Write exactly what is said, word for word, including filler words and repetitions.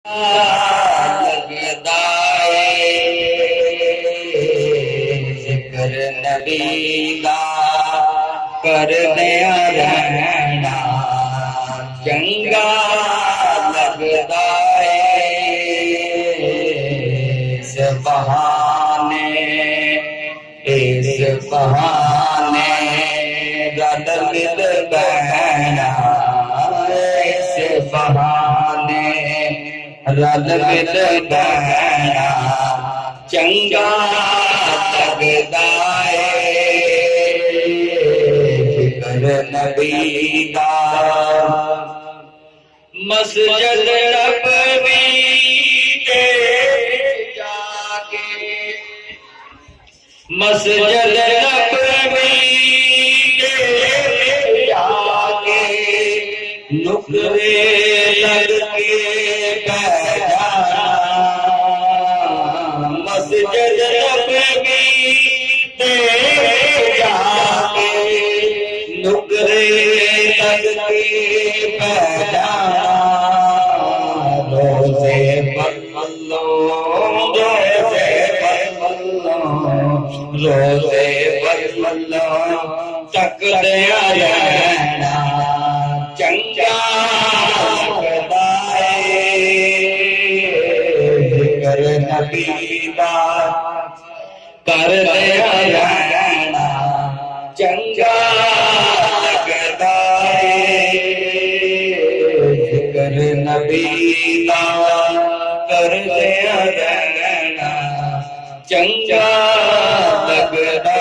لگدا ذکر نبی دا کردیا رہنا چنگا لگدا اس بہانے اس بہانے رل مل بہنا اس بہانے رل مل بہنا چنگا لگدا ذکر نبی دا مسجد نبوی کے جا کے مسجد نبوی کے جا کے نقرے لگ کے بیٹھا مسجد نبوی کے جا کے نقرے لگ کے بیٹھا روزے پر ملو روزے پر ملو روزے پر ملو تک دیا رہنا چنگا لگدا ذکر نبی دا کر دیا رہنا چنگا لگدا ذکر نبی دا کر دیا رہنا چنگا لگدا